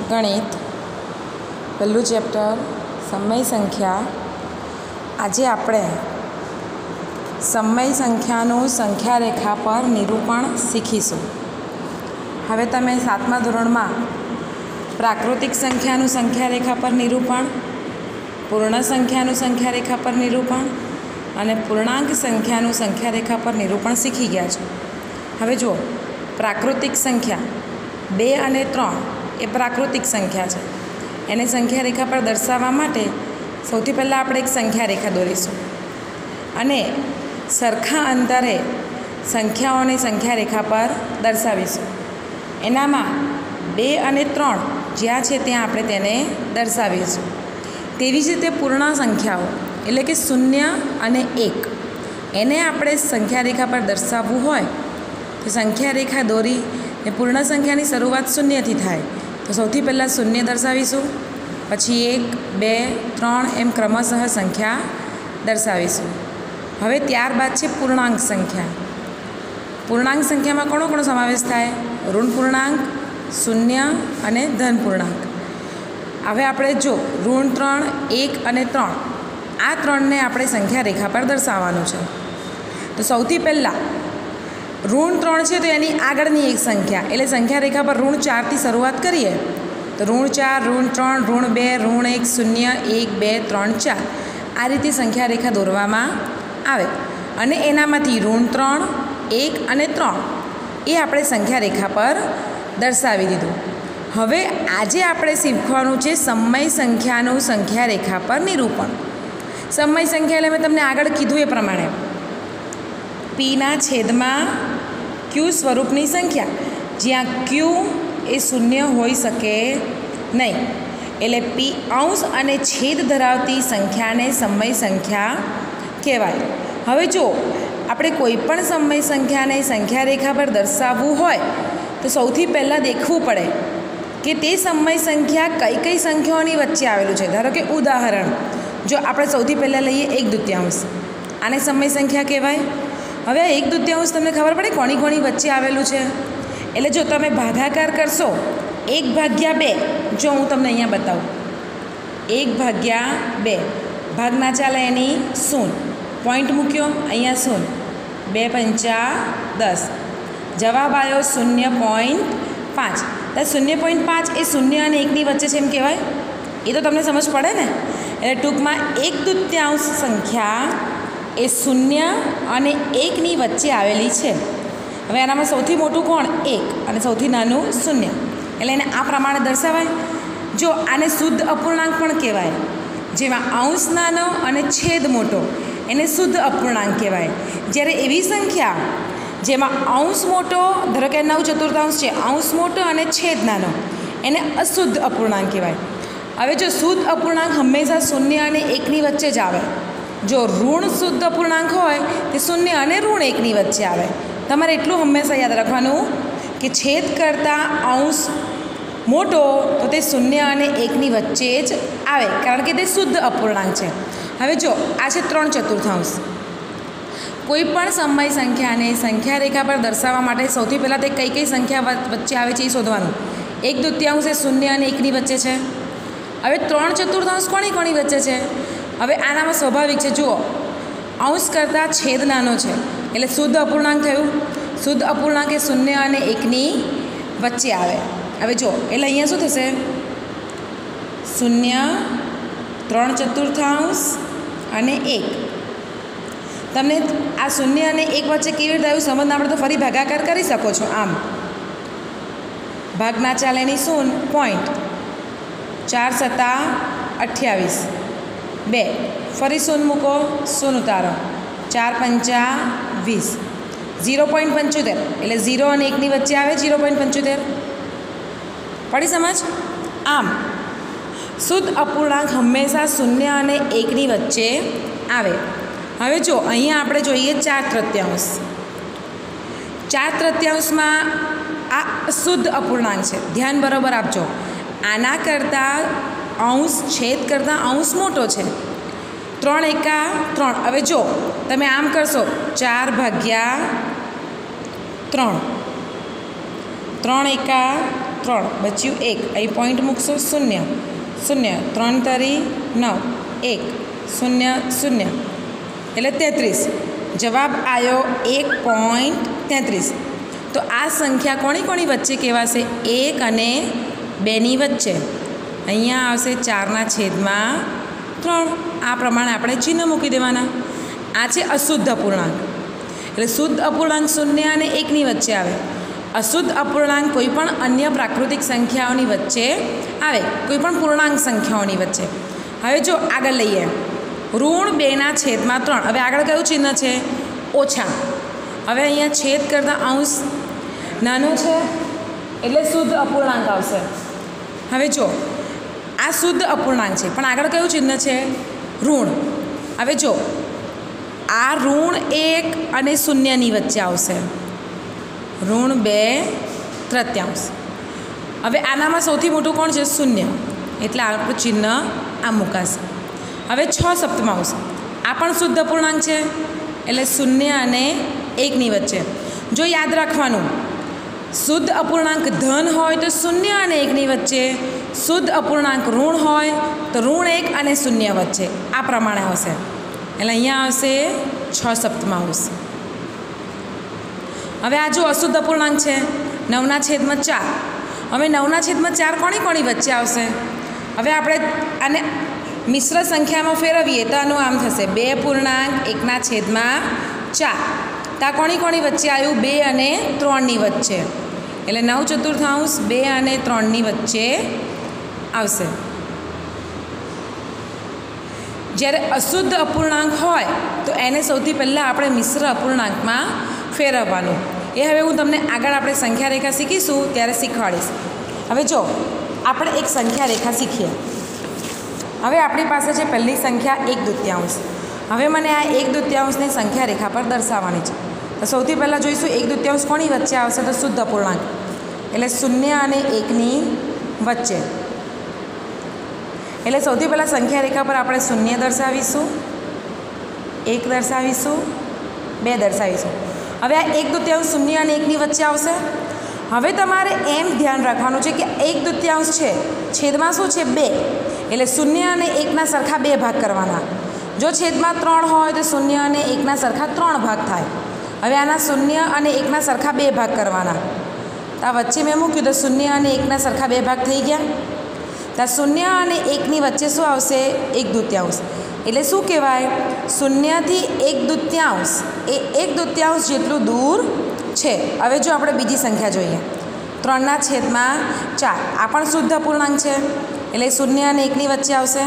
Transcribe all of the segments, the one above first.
ગણિત પહેલું ચેપ્ટર સમય સંખ્યા. આજે આપણે સમય સંખ્યાનું સંખ્યા રેખા પર નિરૂપણ શીખીશું. હવે તમે 7મા ધોરણમાં પ્રાકૃતિક સંખ્યાનું સંખ્યા રેખા પર નિરૂપણ, પૂર્ણ સંખ્યાનું સંખ્યા રેખા પર નિરૂપણ અને પૂર્ણાંક સંખ્યાનું સંખ્યા રેખા પર નિરૂપણ શીખી ગયા છો. હવે જુઓ, પ્રાકૃતિક સંખ્યા 2 અને 3 એ પ્રાકૃતિક સંખ્યા છે. એને સંખ્યા રેખા પર દર્શાવવા માટે સૌથી પહેલાં આપણે એક સંખ્યા રેખા દોરીશું અને સરખા અંતરે સંખ્યાઓને સંખ્યા રેખા પર દર્શાવીશું. એનામાં 2 અને 3 જ્યાં છે ત્યાં આપણે તેને દર્શાવીશું. તેવી જ રીતે પૂર્ણ સંખ્યાઓ એટલે કે 0 અને 1 એને આપણે સંખ્યા રેખા પર દર્શાવવું હોય તો સંખ્યા રેખા દોરી એ પૂર્ણ સંખ્યાની શરૂઆત 0થી થાય. તો સૌથી પહેલાં 0 દર્શાવીશું, પછી 1, 2, 3 એમ ક્રમશઃ સંખ્યા દર્શાવીશું. હવે ત્યારબાદ છે પૂર્ણાંક સંખ્યા. પૂર્ણાંક સંખ્યામાં કોનો કોનો સમાવેશ થાય? ઋણ પૂર્ણાંક, શૂન્ય અને ધન પૂર્ણાંક. હવે આપણે જો ઋણ 3, 1 અને 3 આ 3ને આપણે સંખ્યા રેખા પર દર્શાવવાનું છે. તો સૌથી પહેલાં ઋણ 3 છે તો એની આગળની એક સંખ્યા એટલે સંખ્યા રેખા પર ઋણ 4થી શરૂઆત કરીએ તો ઋણ 4, ઋણ 3, ઋણ 2, ઋણ 1, 0, 1, 2, 3, 4 આ રીતે સંખ્યા રેખા દોરવામાં આવે અને એનામાંથી ઋણ 3, 1 અને 3 એ આપણે સંખ્યા રેખા પર દર્શાવી દીધું. હવે આજે આપણે શીખવાનું છે સમય સંખ્યાનું સંખ્યા રેખા પર નિરૂપણ. સમય સંખ્યા એટલે મેં તમને આગળ કીધું એ પ્રમાણે પીના છેદમાં ક્યુ સ્વરૂપની સંખ્યા, જ્યાં ક્યુ એ 0 હોઈ શકે નહીં. એટલે પી અંશ અને છેદ ધરાવતી સંખ્યાને સમય સંખ્યા કહેવાય. હવે જો આપણે કોઈ પણ સમય સંખ્યાને સંખ્યા રેખા પર દર્શાવવું હોય તો સૌથી પહેલાં દેખવું પડે કે તે સમય સંખ્યા કઈ કઈ સંખ્યાઓની વચ્ચે આવેલું છે. ધારો કે ઉદાહરણ જો આપણે સૌથી પહેલાં લઈએ 1/2, આને સમય સંખ્યા કહેવાય. હવે આ 1/2 તમને ખબર પડે કોની કોની વચ્ચે આવેલું છે? એટલે જો તમે ભાગાકાર કરશો 1/2, જો હું તમને અહીંયા બતાવું 1/2 ભાગ ના ચાલે એની 0, પોઈન્ટ મૂક્યો અહીંયા 0, 2 × 5 = 10, જવાબ આવ્યો 0.5. તો 0.5 એ 0 અને 1ની વચ્ચે છે એમ કહેવાય? એ તો તમને સમજ પડે ને. એટલે ટૂંકમાં 1/2 સંખ્યા એ 0 અને 1ની વચ્ચે આવેલી છે. હવે આનામાં સૌથી મોટું કોણ? 1 અને સૌથી નાનું 0. એટલે એને આ પ્રમાણે દર્શાવાય. જો આને શુદ્ધ અપૂર્ણાંક પણ કહેવાય, જેમાં અંશ નાનો અને છેદ મોટો એને શુદ્ધ અપૂર્ણાંક કહેવાય. જ્યારે એવી સંખ્યા જેમાં અંશ મોટો, ધારો કે 9/4 છે, અંશ મોટો અને છેદ નાનો એને અશુદ્ધ અપૂર્ણાંક કહેવાય. હવે જો શુદ્ધ અપૂર્ણાંક હંમેશા 0 અને 1ની વચ્ચે જ આવે. જો ઋણ શુદ્ધ અપૂર્ણાંક હોય તે 0 અને ઋણ 1ની વચ્ચે આવે. તમારે એટલું હંમેશા યાદ રાખવાનું કે છેદ કરતાં અંશ મોટો તો તે 0 અને 1ની વચ્ચે જ આવે, કારણ કે તે શુદ્ધ અપૂર્ણાંક છે. હવે જો આ છે 3/4. કોઈ પણ સમય સંખ્યાને સંખ્યા રેખા પર દર્શાવવા માટે સૌથી પહેલાં તે કઈ કઈ સંખ્યા વચ્ચે આવે છે એ શોધવાનું. 1/2 એ 0 અને 1ની વચ્ચે છે. હવે 3/4 કોની કોની વચ્ચે છે? હવે આનામાં સ્વાભાવિક છે, જુઓ અંશ કરતાં છેદ નાનો છે એટલે શુદ્ધ અપૂર્ણાંક થયું. શુદ્ધ અપૂર્ણાંક એ 0 અને 1ની વચ્ચે આવે. હવે જો એટલે અહીંયા શું થશે? 0, 3/4 અને 1. તમને આ 0 અને 1 વચ્ચે કેવી રીતે આવ્યું સમજના આપણે તો ફરી ભાગાકાર કરી શકો છો. આમ ભાગ ના ચાલે એની 0, પોઈન્ટ 4 × 7 = 28, 2 ફરી 0 મૂકો, 0 ઉતારો, 4 × 5 = 20, 0.75 એટલે 0 અને 1ની વચ્ચે આવે 0.75. પડી સમજ? આમ શુદ્ધ અપૂર્ણાંક હંમેશા 0 અને 1ની વચ્ચે આવે. હવે જો અહીંયા આપણે જોઈએ 4/3. 4/3 આ શુદ્ધ અપૂર્ણાંક છે. ધ્યાન બરાબર આપજો. આના કરતાં અંશ છેદ કરતાં અંશ મોટો છે. 3 × 3. હવે જો તમે આમ કરશો 4/3, 3 × 3 3 બચ્યું 1, અહીં પોઈન્ટ મૂકશો 0 0, 3 તરી 9, 1 0 0 એટલે 33. જવાબ આવ્યો 1.33. તો આ સંખ્યા કોની વચ્ચે કહેવાશે? 1 અને 2ની વચ્ચે. અહીંયા આવશે 4/3. આ પ્રમાણે આપણે ચિહ્ન મૂકી દેવાના. આ છે અશુદ્ધ અપૂર્ણાંક. એટલે શુદ્ધ અપૂર્ણાંક 0 અને 1ની વચ્ચે આવે. અશુદ્ધ અપૂર્ણાંક કોઈ પણ અન્ય પ્રાકૃતિક સંખ્યાઓની વચ્ચે આવે, કોઈ પણ પૂર્ણાંક સંખ્યાઓની વચ્ચે. હવે જો આગળ લઈએ, ઋણ 2/3. હવે આગળ કયું ચિહ્ન છે? ઓછા. હવે અહીંયા છેદ કરતાં અંશ નાનો છે એટલે શુદ્ધ અપૂર્ણાંક આવશે. હવે જો આ શુદ્ધ અપૂર્ણાંક છે, પણ આગળ કયું ચિહ્ન છે? ઋણ. હવે જો આ ઋણ 1 અને 0ની વચ્ચે આવશે. ઋણ 2/3. હવે આનામાં સૌથી મોટું કોણ છે? 0. એટલે આપણું ચિહ્ન આ મુકાશે. હવે 6/7. આ પણ શુદ્ધ અપૂર્ણાંક છે, એટલે 0 અને 1ની વચ્ચે. જો યાદ રાખવાનું, શુદ્ધ અપૂર્ણાંક ધન હોય તો 0 અને 1ની વચ્ચે, શુદ્ધ અપૂર્ણાંક ઋણ હોય તો ઋણ 1 અને 0 વચ્ચે. આ પ્રમાણે આવશે. એટલે અહીંયા આવશે 6/7. હવે આ જો અશુદ્ધ અપૂર્ણાંક છે 9/4. હવે 9/4 કોની વચ્ચે આવશે? હવે આપણે આને મિશ્ર સંખ્યામાં ફેરવીએ તો આનું આમ થશે 2.1/4. ત્યાં કોની વચ્ચે આવ્યું? 2 અને 3ની વચ્ચે. એટલે 9/4 2 અને 3ની વચ્ચે આવશે. જ્યારે અશુદ્ધ અપૂર્ણાંક હોય તો એને સૌથી પહેલાં આપણે મિશ્ર અપૂર્ણાંકમાં ફેરવવાનું. એ હવે હું તમને આગળ આપણે સંખ્યા રેખા શીખીશું ત્યારે શીખવાડીશ. હવે જો આપણે એક સંખ્યા રેખા શીખીએ. હવે આપણી પાસે છે પહેલી સંખ્યા 1/2. હવે મને આ 1/2ની સંખ્યા રેખા પર દર્શાવવાની છે. તો સૌથી પહેલાં જોઈશું 1/2 કોની વચ્ચે આવશે? તો શુદ્ધ અપૂર્ણાંક, એટલે 0 અને 1ની વચ્ચે. એટલે સૌથી પહેલાં સંખ્યા રેખા પર આપણે 0 દર્શાવીશું, 1 દર્શાવીશું, 2 દર્શાવીશું. હવે આ 1/2 0 અને 1ની વચ્ચે આવશે. હવે તમારે એમ ધ્યાન રાખવાનું છે કે 1/2 છે, છેદમાં શું છે? 2. એટલે 0 અને 1ના સરખા 2 ભાગ કરવાના. જો છેદમાં 3 હોય તો 0 અને 1ના સરખા 3 ભાગ થાય. હવે આના 0 અને 1ના સરખા 2 ભાગ કરવાના. તો આ વચ્ચે મેં મૂક્યું તો 0 અને 1ના સરખા 2 ભાગ થઈ ગયા. તો 0 અને 1ની વચ્ચે શું આવશે? 1/2. એટલે શું કહેવાય? 0 થી 1/2 એ 1/2 જેટલું દૂર છે. હવે જો આપણે બીજી સંખ્યા જોઈએ, 3/4. આ પણ શુદ્ધ અપૂર્ણાંક છે, એટલે 0 અને 1ની વચ્ચે આવશે.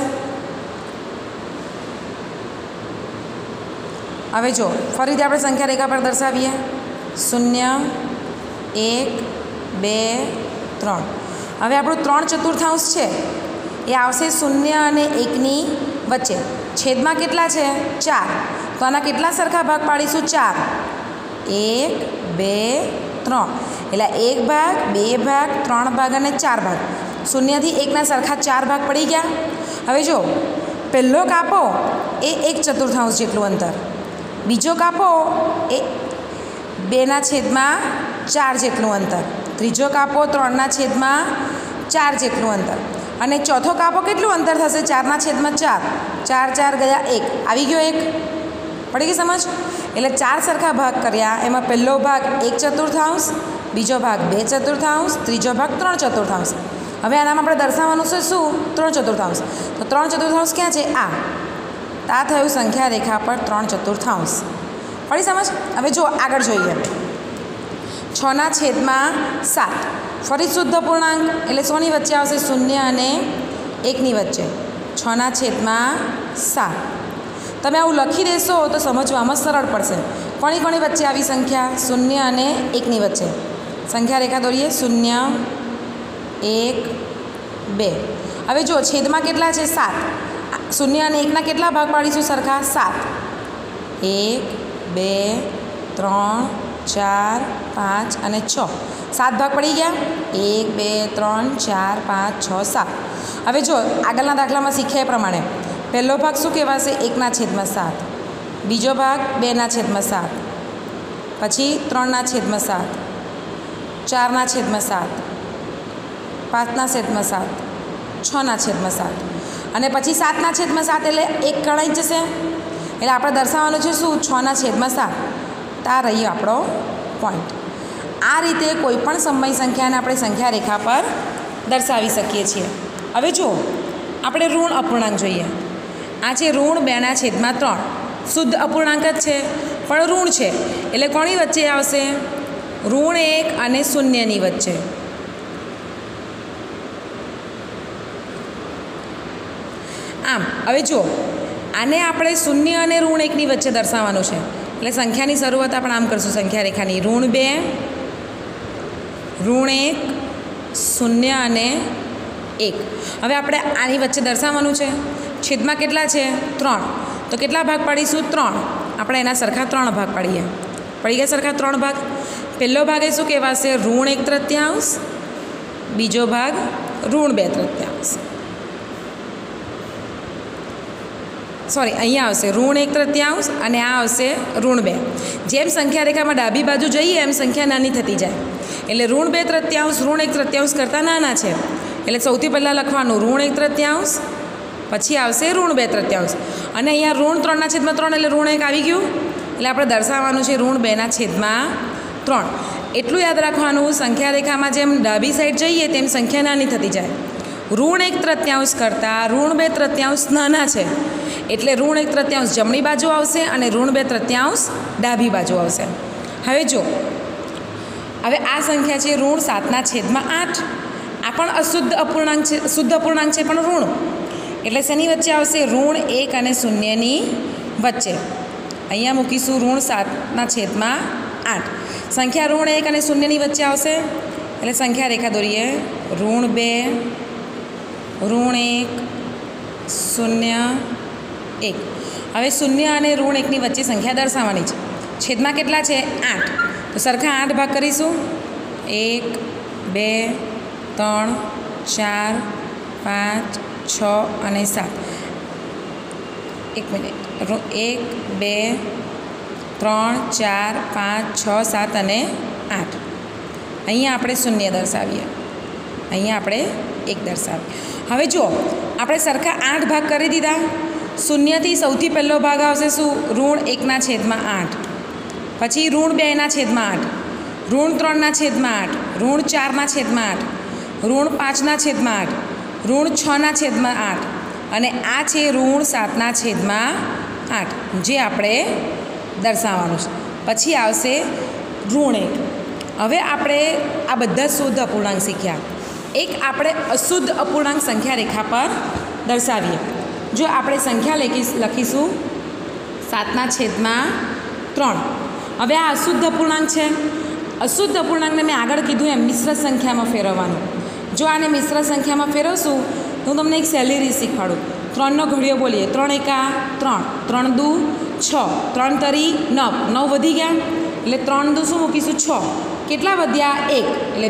હવે જો ફરીથી આપણે સંખ્યા રેખા પર દર્શાવીએ, 0 1 2 3. હવે આપણું 3/4 છે એ આવશે 0 અને 1ની વચ્ચે. છેદમાં કેટલા છે? 4. તો આના કેટલા સરખા ભાગ પાડીશું? 4. 1 2 3. એટલે 1 ભાગ, 2 ભાગ, 3 ભાગ અને 4 ભાગ. 0 થી 1ના સરખા 4 ભાગ પડી ગયા. હવે જો પહેલો કાપો એ 1/4 જેટલું અંતર, બીજો કાપો એ 2/4 જેટલું અંતર, ત્રીજો કાપો 3/4 જેટલું અંતર, અને ચોથો કાપો કેટલું અંતર થશે? 4/4. 4 4 ગયા 1. આવી ગયો 1. પડી ગઈ સમજ? એટલે 4 સરખા ભાગ કર્યા. એમાં પહેલો ભાગ 1/4, બીજો ભાગ 2/4, ત્રીજો ભાગ 3/4. હવે આનામાં આપણે દર્શાવવાનું છે શું? 3/4. તો 3/4 ક્યાં છે? આ થયું સંખ્યા રેખા પર 3/4. પડી સમજ? હવે જો આગળ જોઈએ, 6/7. ફરી શુદ્ધ અપૂર્ણાંક, એટલે શોની વચ્ચે આવશે? 0 અને 1ની વચ્ચે. 6/7. તમે આવું લખી દેશો તો સમજવામાં સરળ પડશે. કોની વચ્ચે આવી સંખ્યા? 0 અને 1ની વચ્ચે. સંખ્યા રેખા દોરીએ, 0 1 2. હવે જો છેદમાં કેટલા છે? 7. 0 અને 1ના કેટલા ભાગ પાડીશું સરખા? 7. 1 2 3 4 5 અને 6. 7 ભાગ પડી ગયા. 1 2 3 4 5 6 7. હવે જો આગળના દાખલામાં શીખ્યા એ પ્રમાણે પહેલો ભાગ શું કહેવાશે? 1/7. બીજો ભાગ 2/7. પછી 3/7, 4/7, 5/7, 6/7 અને પછી 7/7 એટલે 1 ગણાઈ જશે, એટલે આપણે દર્શાવવાનું છે શું? 6/7. આ રહ્યો આપણો પોઈન્ટ. આ રીતે કોઈ પણ સમય સંખ્યાને આપણે સંખ્યા રેખા પર દર્શાવી શકીએ છીએ. હવે જુઓ, આપણે ઋણ અપૂર્ણાંક જોઈએ. આ છે -2/3. શુદ્ધ અપૂર્ણાંક જ છે પણ ઋણ છે, એટલે કોની વચ્ચે આવશે? -1 અને 0ની વચ્ચે. આમ હવે જુઓ, આને આપણે 0 અને -1ની વચ્ચે દર્શાવવાનું છે, એટલે સંખ્યાની શરૂઆત આપણે આમ કરશું. સંખ્યા રેખાની -2, -1, 0 અને 1. હવે આપણે આની વચ્ચે દર્શાવવાનું છે. છેદમાં કેટલા છે? 3. તો કેટલા ભાગ પાડીશું? 3. આપણે એના સરખા 3 ભાગ પાડીએ. પડી ગયા સરખા 3 ભાગ. પહેલો ભાગ એ શું કહેવાશે? -1/3. બીજો ભાગ -2/3. સોરી, અહીંયા આવશે -1/3 અને આ આવશે -2. જેમ સંખ્યા રેખામાં ડાબી બાજુ જઈએ એમ સંખ્યા નાની થતી જાય, એટલે -2/3 -1/3 કરતાં નાના છે, એટલે સૌથી પહેલાં લખવાનું -1/3, પછી આવશે -2/3 અને અહીંયા -3/3 એટલે -1 આવી ગયું, એટલે આપણે દર્શાવવાનું છે -2/3. એટલું યાદ રાખવાનું, સંખ્યા રેખામાં જેમ ડાબી સાઈડ જઈએ તેમ સંખ્યા નાની થતી જાય. -1/3 કરતાં -2/3 નાના છે, એટલે -1/3 જમણી બાજુ આવશે અને -2/3 ડાબી બાજુ આવશે. હવે જો, હવે આ સંખ્યા છે -7/8. આ પણ અશુદ્ધ અપૂર્ણાંક છે, શુદ્ધ અપૂર્ણાંક છે પણ ઋણ, એટલે શેની વચ્ચે આવશે? -1 અને 0ની વચ્ચે. અહીંયા મૂકીશું -7/8. સંખ્યા -1 અને 0ની વચ્ચે આવશે, એટલે સંખ્યા રેખા દોરીએ. -2, -1, 0, 1. હવે 0 અને -1ની વચ્ચે સંખ્યા દર્શાવવાની છે. છેદમાં કેટલા છે? 8. તો સરખા 8 ભાગ કરીશું. 1, 2, 3, 4, 5, 6 અને 7. 1 મિનિટ. 1, 2, 3, 4, 5, 6, 7 અને 8. અહીંયા આપણે 0 દર્શાવીએ, અહીંયા આપણે 1 દર્શાવીએ. હવે જુઓ, આપણે સરખા 8 ભાગ કરી દીધા. 0થી સૌથી પહેલો ભાગ આવશે શું? -1/8, પછી -2/8, -3/8, -4/8, -5/8, -6/8 અને આ છે -7/8, જે આપણે દર્શાવવાનું છે. પછી આવશે -1. હવે આપણે આ બધા શુદ્ધ અપૂર્ણાંક શીખ્યા. એક આપણે અશુદ્ધ અપૂર્ણાંક સંખ્યા રેખા પર દર્શાવીએ. જો આપણે સંખ્યા લખીશું 7/3. હવે આ અશુદ્ધ અપૂર્ણાંક છે. અશુદ્ધ અપૂર્ણાંકને મેં આગળ કીધું એમ મિશ્ર સંખ્યામાં ફેરવવાનું. જો આને મિશ્ર સંખ્યામાં ફેરવશું તો હું તમને એક સહેલી રીત શીખવાડું. 3નો ઘડિયો બોલીએ. 3 એકા 3, 3 દુ 6, 3 તરી 9, 9 વધી ગયા, એટલે 3 દુ શું મૂકીશું? 6. કેટલા વધ્યા? 1. એટલે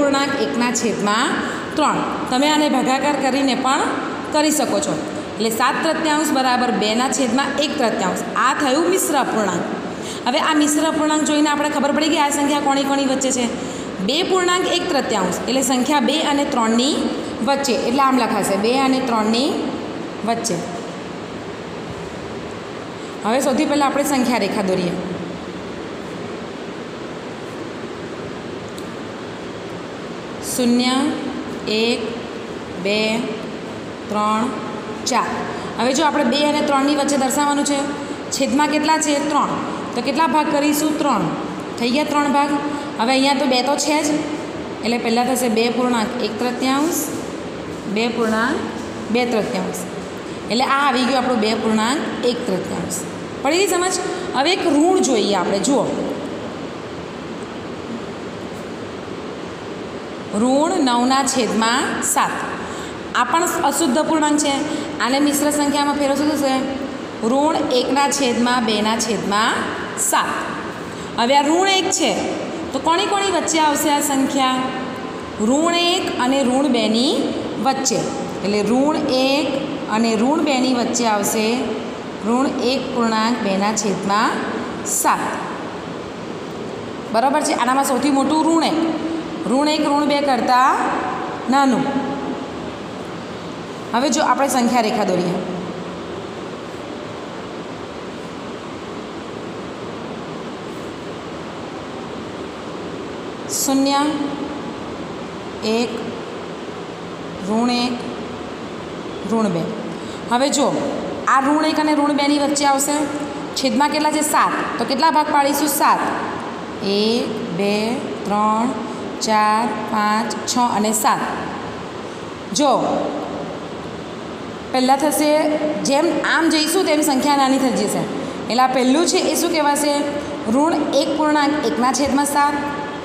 2/1/3. તમે આને ભાગાકાર કરીને પણ કરી શકો છો. એટલે 7/3 બરાબર 2/1/3. આ થયું મિશ્ર અપૂર્ણાંક. હવે આ મિશ્ર અપૂર્ણાંક જોઈને આપણે ખબર પડી કે આ સંખ્યા કોની કોની વચ્ચે છે? 2/1/3 એટલે સંખ્યા 2 અને 3ની વચ્ચે, એટલે આમ લખાશે 2 અને 3ની વચ્ચે. હવે સૌથી પહેલાં આપણે સંખ્યા રેખા દોરીએ. શૂન્ય, 1, 2, 3, 4. હવે જો આપણે 2 અને 3ની વચ્ચે દર્શાવવાનું છે. છેદમાં કેટલા છે? 3. તો કેટલા ભાગ કરીશું? 3. થઈ ગયા 3 ભાગ. હવે અહીંયા તો 2 તો છે જ, એટલે પહેલાં થશે 2/1/3, 2/2/3. એટલે આ આવી ગયું આપણું 2/1/3. પડી ગઈ સમજ? હવે એક ઋણ જોઈએ આપણે. જુઓ, ઋણ 9/7. આ પણ અશુદ્ધ અપૂર્ણાંક છે. આને મિશ્ર સંખ્યામાં ફેરવશું તો છે ઋણ 1/2/7. હવે આ ઋણ 1 છે તો કોની કોની વચ્ચે આવશે આ સંખ્યા? ઋણ 1 અને ઋણ 2ની વચ્ચે. એટલે ઋણ 1 અને ઋણ 2ની વચ્ચે આવશે ઋણ 1/2/7. બરાબર છે. આનામાં સૌથી મોટું ઋણ 1. ઋણ 1 ઋણ 2 કરતાં નાનું. હવે જો આપણે સંખ્યા રેખા દોરીએ, શૂન્ય, 1, -1, -2. હવે જો આ -1 અને -2 ની વચ્ચે આવશે. છેદમાં કેટલા છે? 7. તો કેટલા ભાગ પાડીશું? 7. 1, 2, 3, 4, 5, 6 અને 7. જો પહેલાં થશે, જેમ આમ જઈશું તેમ સંખ્યા નાની થઈ જશે. એટલે આ પહેલું છે એ શું કહેવાશે? ઋણ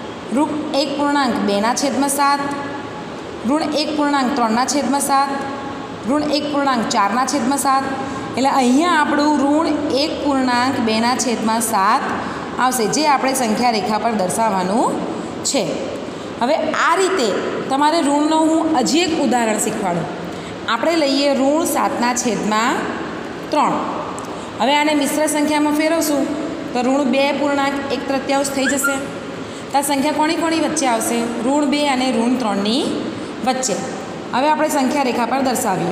1.1/7, ઋણ 1.2/7, ઋણ 1.4/7, એટલે અહીંયા આપણું ઋણ 1.2/7 આવશે, જે આપણે સંખ્યા રેખા પર દર્શાવવાનું છે. હવે આ રીતે તમારે ઋણનો હું હજી એક ઉદાહરણ શીખવાડું. આપણે લઈએ ઋણ 7/3. હવે આને મિશ્ર સંખ્યામાં ફેરવશું તો ઋણ 2.1/3 થઈ જશે. તો આ સંખ્યા કોની કોની વચ્ચે આવશે? ઋણ 2 અને ઋણ 3ની વચ્ચે. હવે આપણે સંખ્યા રેખા પર દર્શાવીએ.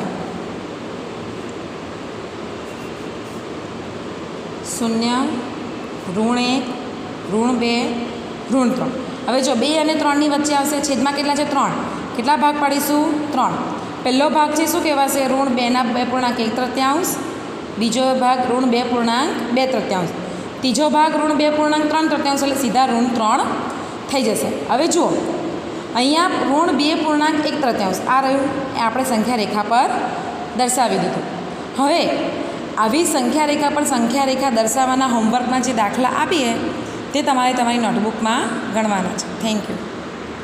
0, ઋણ 1, ઋણ 2, ઋણ 3. હવે જો 2 અને 3ની વચ્ચે આવશે. છેદમાં કેટલા છે? 3. કેટલા ભાગ પાડીશું? 3. પહેલો ભાગ છે શું કહેવાશે? ઋણ 2.1/3. બીજો ભાગ ઋણ 2.2/3. ત્રીજો ભાગ ઋણ 2.3/3, એટલે સીધા ઋણ 3 થઈ જશે. હવે જુઓ, અહીંયા ઋણ 2.1/3 આ રહ્યું, એ આપણે સંખ્યા રેખા પર દર્શાવી દીધું. હવે આવી સંખ્યા રેખા પર સંખ્યા રેખા દર્શાવવાના હોમવર્કના જે દાખલા આપીએ તે તમારે તમારી નોટબુકમાં ગણવાના છે. Thank you.